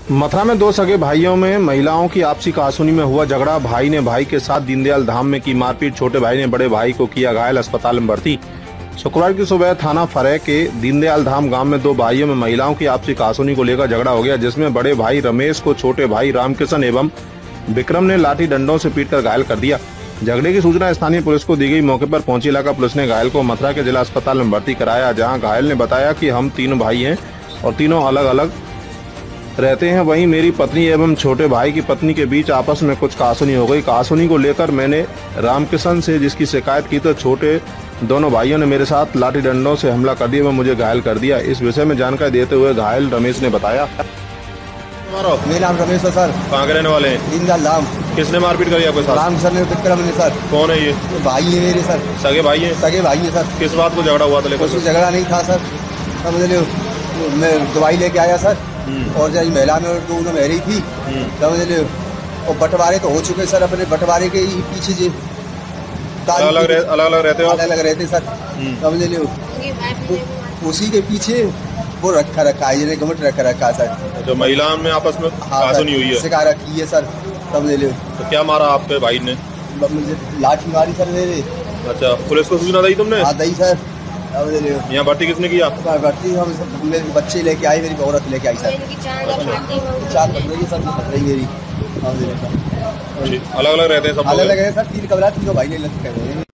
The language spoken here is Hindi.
मथुरा में दो सगे भाइयों में महिलाओं की आपसी कहासुनी में हुआ झगड़ा। भाई ने भाई के साथ दीनदयाल धाम में की मारपीट। छोटे भाई ने बड़े भाई को किया घायल, अस्पताल में भर्ती। शुक्रवार की सुबह थाना फरह के दीनदयाल धाम गांव में दो भाइयों में महिलाओं की आपसी कहासुनी को लेकर झगड़ा हो गया, जिसमें बड़े भाई रमेश को छोटे भाई रामकिशन एवं विक्रम ने लाठी डंडों से पीटकर घायल कर दिया। झगड़े की सूचना स्थानीय पुलिस को दी गई। मौके पर पहुंची इलाका पुलिस ने घायल को मथुरा के जिला अस्पताल में भर्ती कराया, जहां घायल ने बताया कि हम तीनों भाई हैं और तीनों अलग अलग रहते हैं। वहीं मेरी पत्नी एवं छोटे भाई की पत्नी के बीच आपस में कुछ कहासुनी हो गई। कहासुनी को लेकर मैंने रामकिशन से जिसकी शिकायत की तो छोटे दोनों भाइयों ने मेरे साथ लाठी डंडों से हमला कर दिया एवं मुझे घायल कर दिया। इस विषय में जानकारी देते हुए घायल रमेश ने बताया। मेरा नाम रमेश है सर। कहाँ के रहने वाले हैं? दीनदयाल धाम। किसने मारपीट करी आपके साथ? राम सर ने, विक्रम ने सर। कौन है ये? भाई है मेरे सर। सगे भाई हैं? सगे भाई है सर। किस बात को झगड़ा हुआ था? लेकर कुछ झगड़ा नहीं था सर, समझ लो। मैं दवाई लेके आया सर और जब महिला में दोनों मेरी थी, समझ लो। और बंटवारे तो हो चुके सर, अपने बंटवारे के ही पीछे जी अलग अलग रहते हो? अलग रहते सर, समझ लो। उसी के पीछे वो रखा है, गमट रखा है सर। जो महिला में आपस में कहासुनी हुई है, शिकार रखी है सर, समझ लो। तो क्या मारा आपके भाई ने? मुझे लाठी मारी सर मेरे। अच्छा, पुलिस को सूचना दी तुमने? हाँ दी सर। यहाँ भर्ती किसने किया? भर्ती हम मेरे बच्चे लेके आए, मेरी औरत लेके आई सर। चार बन रही है सर, बन रही मेरी। अलग अलग रहते हैं सब? अलग अलग है सर, तीन कमरा, तीनों भाई ले लगते हैं।